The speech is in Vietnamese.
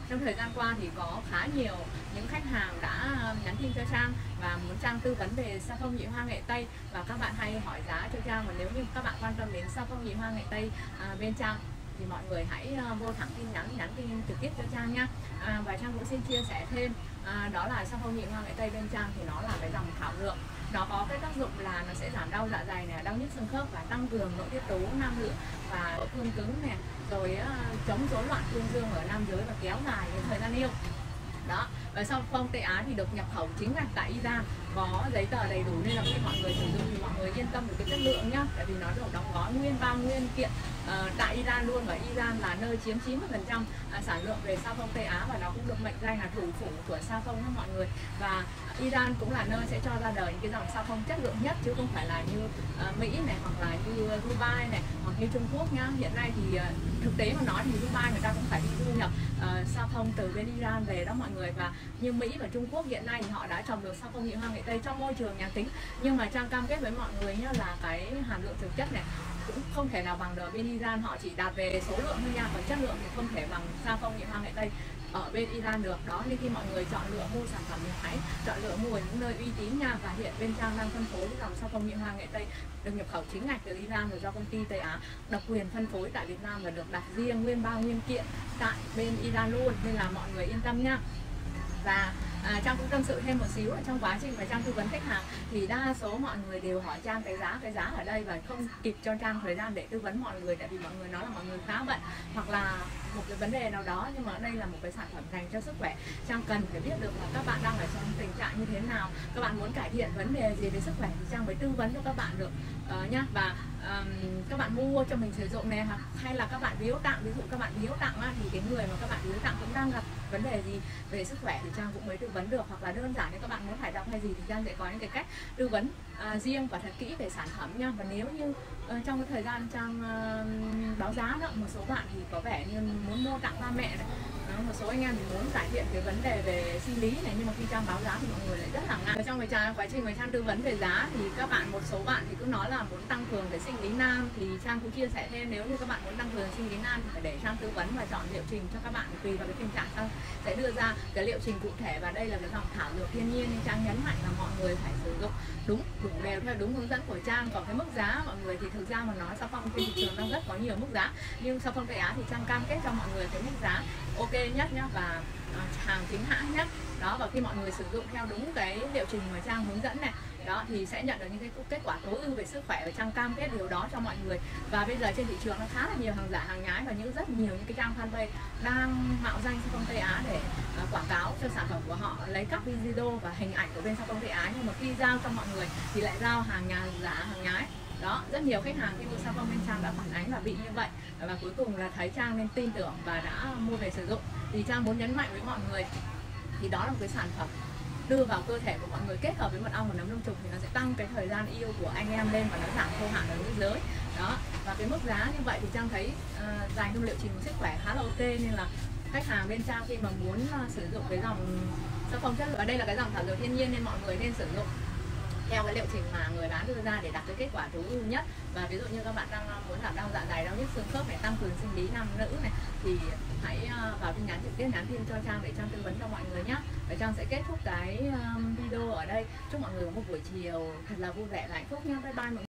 Trong thời gian qua thì có khá nhiều những khách hàng đã nhắn tin cho Trang và muốn Trang tư vấn về xà phòng nhị hoa nghệ Tây, và các bạn hay hỏi giá cho Trang. Và nếu như các bạn quan tâm đến xà phòng nhị hoa nghệ Tây bên Trang thì mọi người hãy vô thẳng tin nhắn tin trực tiếp cho Trang nhé. Và Trang cũng xin chia sẻ thêm, đó là xà phòng nhị hoa nghệ Tây bên Trang thì nó là cái dòng thảo dược. Nó có cái tác dụng là nó sẽ giảm đau dạ dày này, đau nhức xương khớp và tăng cường nội tiết tố nam nữ và cương cứng này, rồi chống rối loạn cương dương ở nam giới và kéo dài cái thời gian yêu. Đó, và xà phòng Tây Á thì được nhập khẩu chính ngạch tại Iran, có giấy tờ đầy đủ nên là khi mọi người sử dụng thì mọi người yên tâm về cái chất lượng nhá, tại vì nó được đóng gói nguyên bao nguyên kiện tại Iran luôn, và Iran là nơi chiếm 90% sản lượng về xà phòng Tây Á, và nó cũng được mệnh danh là thủ phủ của xà phòng nha mọi người. Và Iran cũng là nơi sẽ cho ra đời những cái dòng xà phòng chất lượng nhất, chứ không phải là như Mỹ này, hoặc là như Dubai này, hoặc như Trung Quốc nhá. Hiện nay thì thực tế mà nói thì Dubai người ta cũng phải đi du nhập xà phòng từ bên Iran về đó mọi người. Và như Mỹ và Trung Quốc hiện nay thì họ đã trồng được xà phòng nhị hoa nghệ Tây trong môi trường nhà kính, nhưng mà Trang cam kết với mọi người nhá là cái hàm lượng thực chất này cũng không thể nào bằng được bên Iran. Họ chỉ đạt về số lượng thôi nha, còn chất lượng thì không thể bằng xà phòng nhị hoa nghệ Tây ở bên Iran được. Đó, nên khi mọi người chọn lựa mua sản phẩm thì hãy chọn lựa mua ở những nơi uy tín nha. Và hiện bên Trang đang phân phối cái dòng xà phòng nhị hoa nghệ Tây được nhập khẩu chính ngạch từ Iran rồi do công ty Tây Á độc quyền phân phối tại Việt Nam, và được đặt riêng nguyên bao nguyên kiện tại bên Iran luôn, nên là mọi người yên tâm nha. Và Trang cũng tâm sự thêm một xíu ở trong quá trình mà Trang tư vấn khách hàng thì đa số mọi người đều hỏi Trang cái giá ở đây, và không kịp cho Trang thời gian để tư vấn mọi người, tại vì mọi người nói là mọi người khá bận hoặc là một cái vấn đề nào đó. Nhưng mà đây là một cái sản phẩm dành cho sức khỏe, Trang cần phải biết được là các bạn đang ở trong tình trạng như thế nào, các bạn muốn cải thiện vấn đề gì về sức khỏe thì Trang mới tư vấn cho các bạn được nhá. Và các bạn mua cho mình sử dụng này, hay là các bạn biếu tặng, ví dụ các bạn biếu tặng thì cái người mà các bạn biếu tặng cũng đang gặp vấn đề gì về sức khỏe thì Trang cũng mới tư vấn được. Hoặc là đơn giản nếu các bạn muốn thải độc hay gì thì Trang sẽ có những cái cách tư vấn riêng và thật kỹ về sản phẩm nha. Và nếu như trong cái thời gian Trang báo giá đó, một số bạn thì có vẻ như muốn mua tặng ba mẹ này, một số anh em thì muốn cải thiện cái vấn đề về sinh lý này, nhưng mà khi Trang báo giá thì mọi người lại rất là ngại. Trong cái quá trình mà Trang tư vấn về giá thì một số bạn thì cứ nói là muốn tăng cường cái sinh lý nam, thì Trang cũng chia sẻ thêm nếu như các bạn muốn tăng cường sinh lý nam thì phải để Trang tư vấn và chọn liệu trình cho các bạn tùy vào cái tình trạng. Trang sẽ đưa ra cái liệu trình cụ thể, và đây là cái dòng thảo dược thiên nhiên nên Trang nhấn mạnh là mọi người phải sử dụng đúng đủ đều theo đúng hướng dẫn của Trang. Còn cái mức giá mọi người thì thực ra mà nói xà phòng trên thị trường đang rất có nhiều mức giá, nhưng xà phòng Tây Á thì Trang cam kết cho mọi người cái mức giá ok nhất nhá, và hàng chính hãng nhất. Đó, và khi mọi người sử dụng theo đúng cái liệu trình mà Trang hướng dẫn này đó thì sẽ nhận được những cái kết quả tối ưu về sức khỏe, và Trang cam kết điều đó cho mọi người. Và bây giờ trên thị trường nó khá là nhiều hàng giả hàng nhái, và rất nhiều những cái trang fanpage đang mạo danh xà phòng Tây Á để quảng cáo cho sản phẩm của họ, lấy các video và hình ảnh của bên xà phòng Tây Á, nhưng mà khi giao cho mọi người thì lại giao hàng giả hàng nhái. Đó, rất nhiều khách hàng khi mua xà phòng bên Trang đã phản ánh là bị như vậy, và cuối cùng là thấy Trang nên tin tưởng và đã mua về sử dụng. Thì Trang muốn nhấn mạnh với mọi người thì đó là một cái sản phẩm đưa vào cơ thể của mọi người kết hợp với mật ong và nấm đông trùng thì nó sẽ tăng cái thời gian yêu của anh em lên, và nó giảm khô hạn ở nữ giới. Đó, và cái mức giá như vậy thì Trang thấy dành trong liệu trình của sức khỏe khá là ok, nên là khách hàng bên Trang khi mà muốn sử dụng cái dòng xà phòng chất lượng, và đây là cái dòng thảo dược thiên nhiên nên mọi người nên sử dụng theo cái liệu trình mà người bán đưa ra để đạt cái kết quả tối ưu nhất. Và ví dụ như các bạn đang muốn giảm đau dạ dày, đau nhức xương khớp này, tăng cường sinh lý nam nữ này, thì hãy vào tin nhắn trực tiếp nhắn tin cho Trang để Trang tư vấn cho mọi người nhé. Và Trang sẽ kết thúc cái video ở đây. Chúc mọi người có một buổi chiều thật là vui vẻ và hạnh phúc nha. Bye bye mọi người.